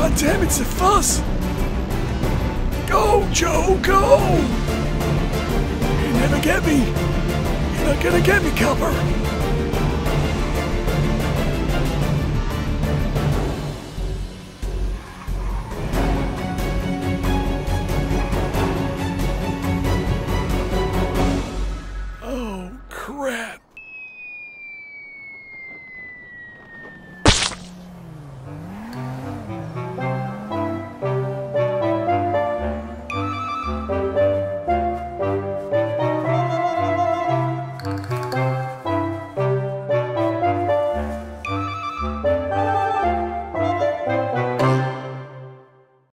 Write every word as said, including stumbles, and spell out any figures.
God damn, it's a fuss! Go, Joe, go! You never get me! You're not gonna get me, Copper!